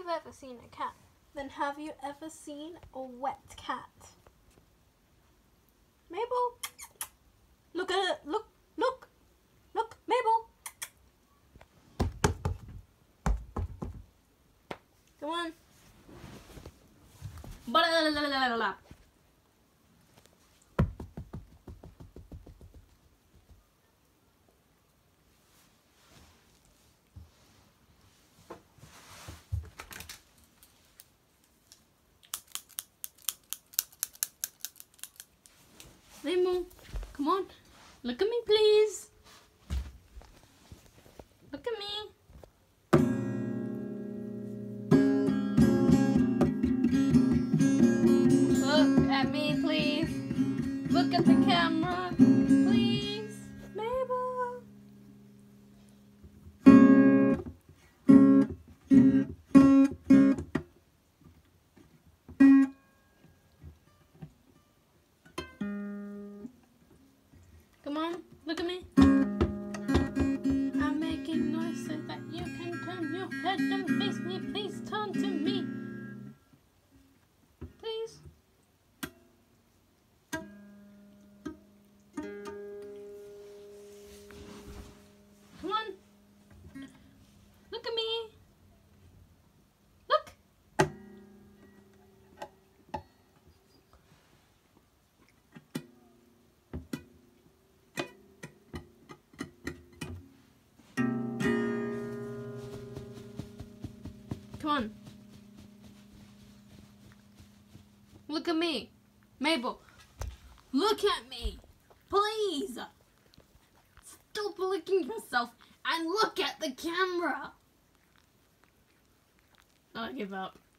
you've ever seen a cat, then have you ever seen a wet cat? Mabel, look at it. Look, Mabel. Come on. Rainbow, come on. Look at me, please. Look at me. Look at me, please. Look at the camera, please. Mabel. Come on, look at me. I'm making noise so that you can turn your head and face me. Please turn to me. Please. Come on. Look at me. Look. Come on. Look at me. Mabel, look at me. Please. Stop licking yourself and look at the camera. I give up.